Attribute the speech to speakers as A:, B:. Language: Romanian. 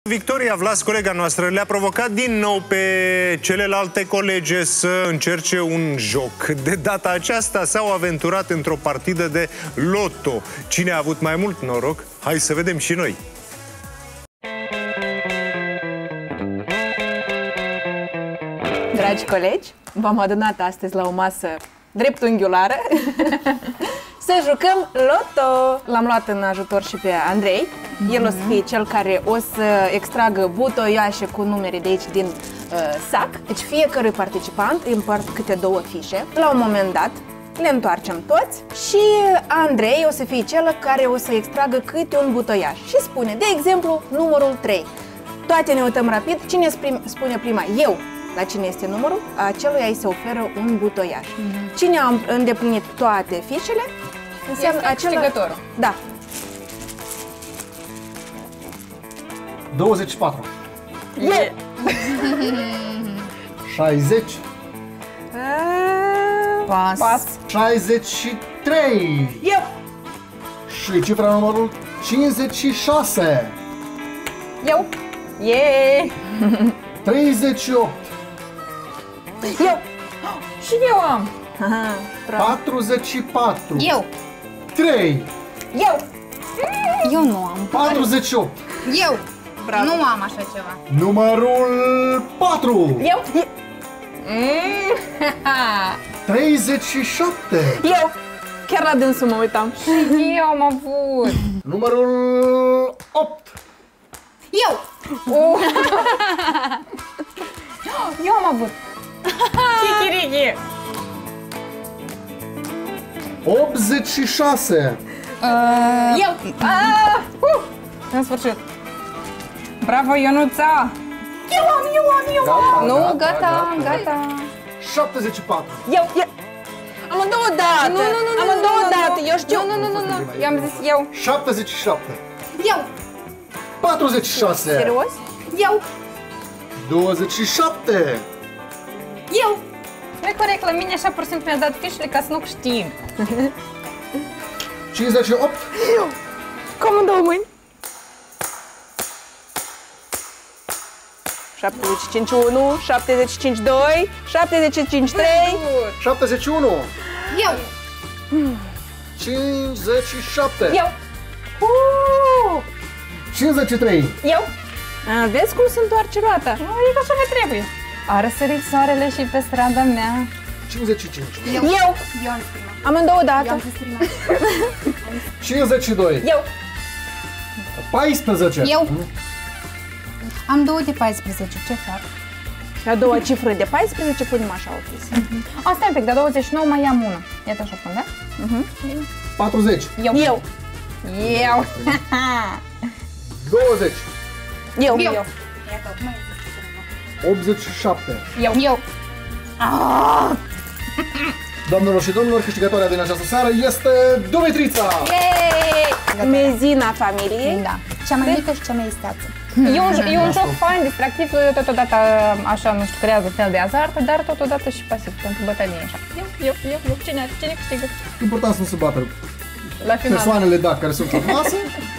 A: Victoria Vlas, colega noastră, le-a provocat din nou pe celelalte colege să încerce un joc. De data aceasta s-au aventurat într-o partidă de loto. Cine a avut mai mult noroc? Hai să vedem și noi.
B: Dragi colegi, v-am adunat astăzi la o masă dreptunghiulară să jucăm loto. L-am luat în ajutor și pe Andrei. El o să fie cel care o să extragă butoiașe cu numere de aici din sac. Deci fiecare participant îi împart câte 2 fișe. La un moment dat le întoarcem toți și Andrei o să fie cel care o să extragă câte un butoiaș și spune, de exemplu, numărul 3. Toate ne uităm rapid. Cine spune prima eu la cine este numărul, aceluia îi se oferă un butoiaș. Cine a îndeplinit toate fișele, înseamnă
C: este câștigătorul.
B: Da.
D: 24.
B: Yeah.
D: 60.
C: Pas.
D: 63.
B: Eu.
D: Și cifra numărul 56.
B: Eu.
C: Yeah.
D: 38.
B: Eu.
C: Și eu am.
D: 44.
C: Eu.
D: 3.
B: Eu.
C: Eu nu am.
D: 48.
C: Eu.
B: Bravo.
C: Nu am așa ceva.
D: Numărul 4.
B: Eu.
D: 37.
B: Eu. Chiar la dânsul mă uitam.
C: Eu am avut.
D: Numărul 8.
C: Eu. Eu am avut. Chikiriki.
D: 86.
B: Eu.
C: În sfârșit. Bravo, Ionuța. Eu am. Nu, gata.
D: 74.
B: Eu. Amândouă dată.
C: Nu.
B: Amândouă dată. Eu știu.
C: Nu. Eu am zis eu.
D: 77.
C: Eu.
D: 46.
B: Serios?
C: Eu.
D: 27.
C: Eu. Nu e corect, la mine așa pur și simplu mi-a dat fișele ca să nu câștig.
D: 58.
B: Cum în 2 mâini? 75-1, 75-2, 75-3.
D: 71.
C: Eu.
D: 57.
B: Eu.
D: 53.
B: Eu. Vezi cum se întoarce roata?
C: Nu, e așa că trebuie. A răsărit soarele și pe strada mea.
D: 55.
B: Eu.
C: Eu am zis prima.
B: Amândouă dată.
D: 52.
B: Eu.
D: 14.
C: Eu. Am 2 de 14, ce fac?
B: La 2 cifre de 14 punem așa o chestie.
C: Stai un pic, de 29 mai am una. Iată așa pun, da?
D: 40.
B: Eu.
C: Eu.
D: 20.
B: Eu.
D: 87.
C: Eu.
D: Doamnelor și domnilor, câștigătoarea din această seară este Dumitrița!
C: Yay!
B: Mezina familiei.
C: Da. Cea mai mică și cea mai isteață. E un joc fain, distractiv, totodată așa, nu știu, creează fel de azart, dar totodată și pasiv pentru bătălie așa. Eu. Cine câștigă?
D: Important să nu se bată
B: La final.
D: persoanele, da, care sunt în masă.